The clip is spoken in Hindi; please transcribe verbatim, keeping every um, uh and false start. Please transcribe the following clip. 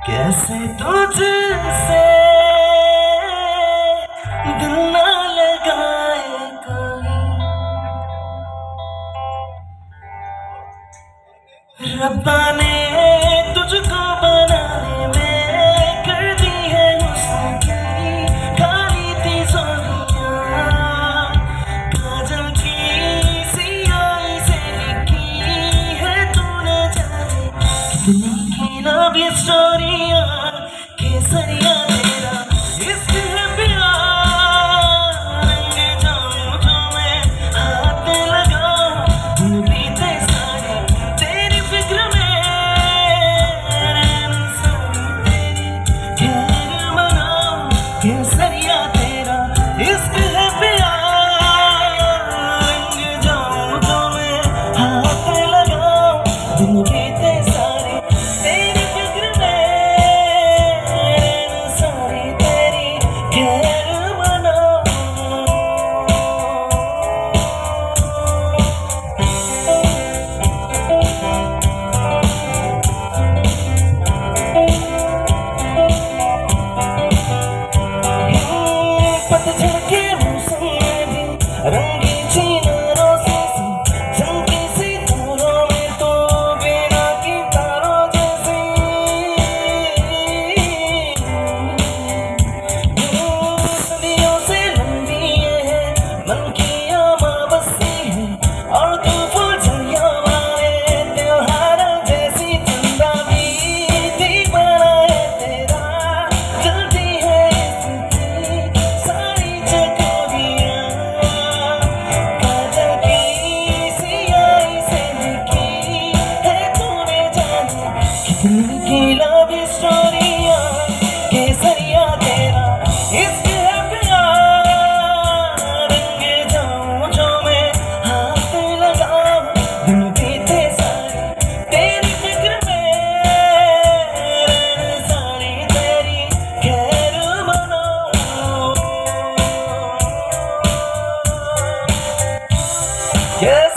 कैसे तुझसे दिल ना लगाए कोई, रब्बा ने तुझको बनाने में कर दी है हुस्न की काली थी सोनियां, काजल की सियाही से लिखी है तूने जाने कितनी की लव स्टोरियां, केसरिया तेरा इश्क है प्यार, रंग जाऊं जो मैं हाथ लगाऊं, दिन बीते सारे तेरी फिक्र में, रैन सारी तेरी खैर मनाऊं, केसरिया तेरा इश्क है प्यार, रंग जाऊं जो मैं हाथ लगाऊं, दिन बीते सारे तेरी फिक्र में, रैन सारी तेरी खैर मनाऊं। पतझड़ के मौसम में भी रंगी चिनारों से चमकी सितारों में तो बिना की तारों जैसी, सदियों से लंबी ये है मन की अमावस्या है, और तू फुलझड़ियों वाले त्योहार जैसी चंदा भी दीप बना है तेरा, जलती है इसकी सारी चकोरियां, काजल की सियाही से लिखी है तूने जाने कितनी की लव स्टोरियां, केसरिया तेरा इश्क है प्यार, रंग जाऊं जो मैं हाथ लगाऊं, दिन बीते सारे तेरी फिक्र में, रैन सारी तेरी खैर मनाऊं। Yes.